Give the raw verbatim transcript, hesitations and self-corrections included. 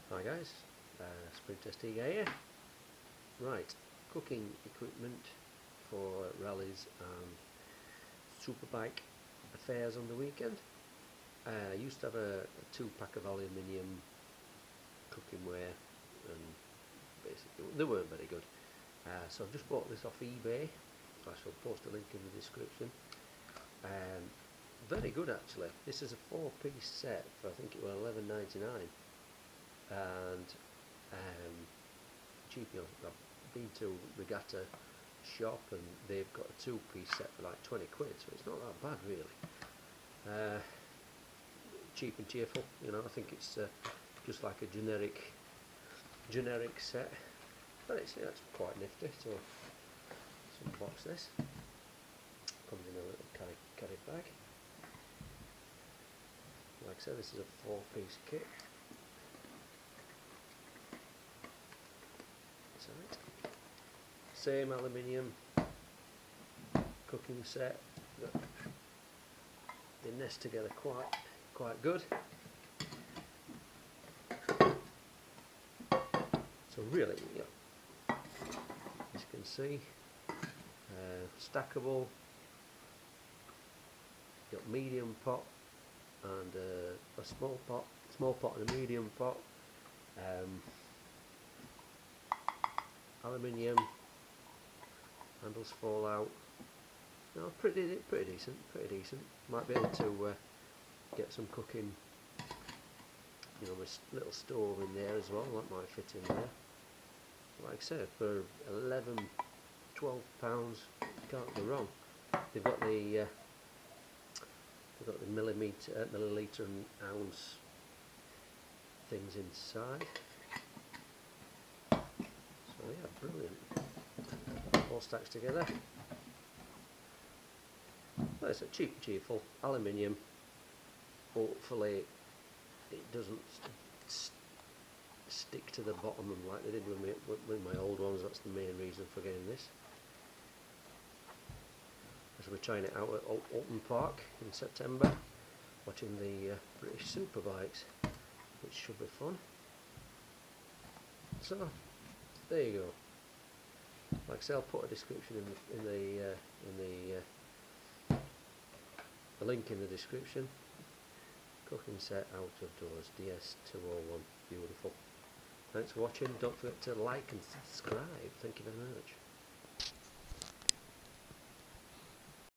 Hi guys, uh, Sprinter Stiga here. Right, cooking equipment for rallies and superbike affairs on the weekend. Uh, I used to have a, a two pack of aluminium cooking ware and basically they weren't very good. Uh, so I've just bought this off eBay. I shall post a link in the description. Um, very good actually. This is a four piece set for I think it was eleven ninety-nine. And um, cheap, you know, I've been to Regatta shop and they've got a two piece set for like twenty quid, so it's not that bad really. Uh, cheap and cheerful, you know. I think it's uh, just like a generic generic set, but it's, yeah, it's quite nifty. So let's unbox this. Comes in a little carry, carry bag. Like I said, this is a four piece kit. Right. Same aluminium cooking set. They nest together quite quite good. So really, you know, as you can see, uh, stackable. You've got medium pot and uh, a small pot, small pot and a medium pot. Um, aluminium, handles fall out. No, pretty pretty decent, pretty decent. Might be able to uh, get some cooking, you know, with a little stove in there as well. That might fit in there. Like I said, for eleven, twelve pounds, can't go wrong. They've got the uh, they've got the millimeter, uh, milliliter and ounce things inside. So yeah, brilliant. All stacks together. Well, it's a cheap and cheerful aluminium. Hopefully it doesn't st stick to the bottom like they did with, me, with my old ones. That's the main reason for getting this. As we're trying it out at Oulton Park in September, watching the uh, British Superbikes, which should be fun. So there you go. Like I say, I'll put a description in the in the uh, in the, uh, the link in the description. Cooking set out of doors, D S two oh one, beautiful. Thanks for watching. Don't forget to like and subscribe. Thank you very much.